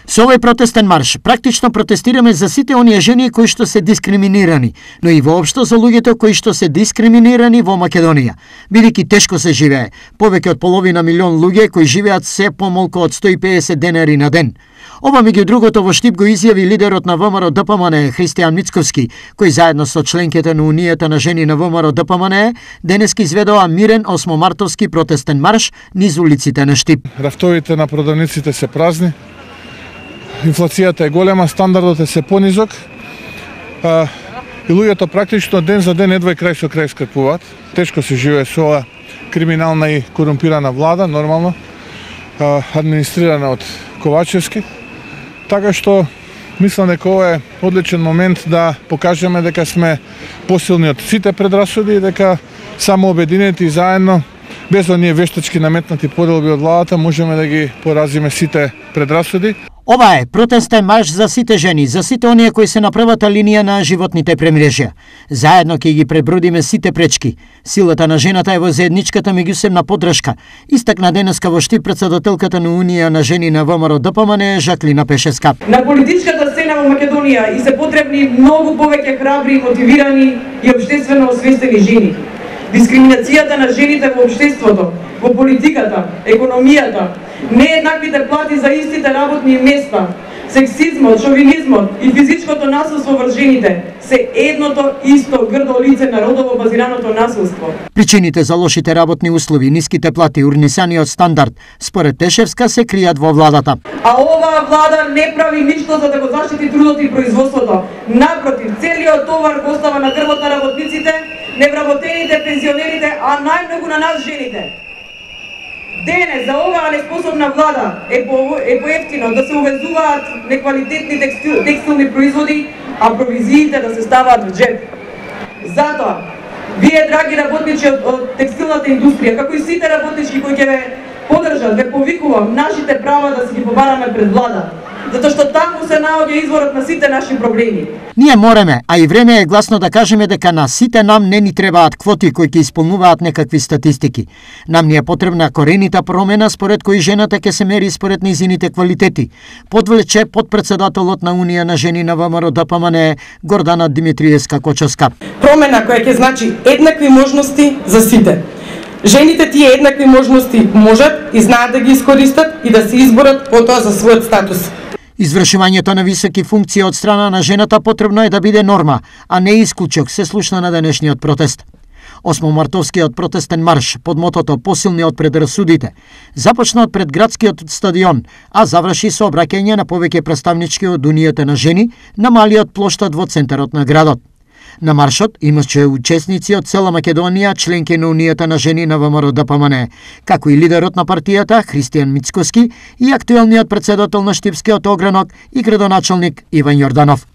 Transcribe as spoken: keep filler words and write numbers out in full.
Со овој протестен марш практично протестираме за сите оние жени кои што се дискриминирани, но и воопшто за луѓето кои што се дискриминирани во Македонија. Бидејќи тешко се живее, повеќе од половина милион луѓе кои живеат се помалку од сто и педесет денари на ден. Ова меѓу другото во Штип го изјави лидерот на ВМРО ДПМН Христијан Мицковски, кој заедно со членките на Унијата на жени на ВМРО ДПМН денеска изведува мирен осмомартовски протестен марш низ улиците на Штип. Рафтовите на продавниците се празни. Инфлацијата е голема, стандардот е се понизок. А, и луѓето практично ден за ден едва и крај со крај скрпуваат. Тешко се живее со ова криминална и корумпирана влада, нормално, а, администрирана од Ковачевски. Така што мислам дека ова е одличен момент да покажеме дека сме посилни од сите предрасуди и дека само обединети и заедно, без оние вештачки наметнати поделби од владата, можеме да ги поразиме сите предрасуди. Ова е протестен марш за сите жени, за сите оние кои се на првата линија на животните премрежја. Заедно ќе ги пребродиме сите пречки. Силата на жената е во заедничката меѓусебна поддршка. Истакна денеска во Штип председателката на Унија на жени на ВМРО ДПМН Жаклина Пешеска. На политичката сцена во Македонија и се потребни многу повеќе храбри, мотивирани и општествено освестени жени. Дискриминацијата на жените во општеството, во политиката, економијата, нееднаквите плати за истите работни места, сексизмот, шовинизмот и физичкото насилство врз жените се едното исто грдо лице на родово базираното насилство. Причините за лошите работни услови, ниските плати, урнисаниот стандард, според Пешевска се кријат во владата. А оваа влада не прави ништо за да го заштити трудот и производството. Напротив, целиот товар го остава на грбот на работниците, невработените, пензионерите, а најмногу на нас жените. Денес за оваа неспособна влада е по е поевтино да се увезуваат неквалитетни текстил, текстилни производи, а провизиите да се ставаат во джеп. Затоа, вие, драги работници од, од текстилната индустрија, како и сите работнички кои ќе ве поддржат, ве повикувам нашите права да си ги побараме пред влада. Затоа што таму се наоѓа изворот на сите наши проблеми. Ние мореме, а и време е гласно да кажеме дека на сите нам не ни требаат квоти кои ќе исполнуваат некакви статистики. Нам ни е потребна коренита промена според кој жената ќе се мери според низините квалитети. Подвлече подпредседателот на Унија на жени на ВМРО ДПМН Гордана Димитриевска Кочовска. Промена која ќе значи еднакви можности за сите. Жените тие еднакви можности можат и знаат да ги искористат и да се изборат потоа за својот статус. Извршувањето на високи функции од страна на жената потребно е да биде норма, а не исклучок, се слушна на денешниот протест. Осмомартовскиот протестен марш под мотото "Посилни од предрасудите" започна од пред градскиот стадион, а заврши со обраќање на повеќе представнички од Унијата на жени на малиот плоштад во центарот на градот. На маршот имаше учесници од цела Македонија, членки на Унијата на жени на ВМРО ДПМН, како и лидерот на партијата Христијан Мицковски и актуелниот председател на Штипскиот огранок и градоначалник Иван Јорданов.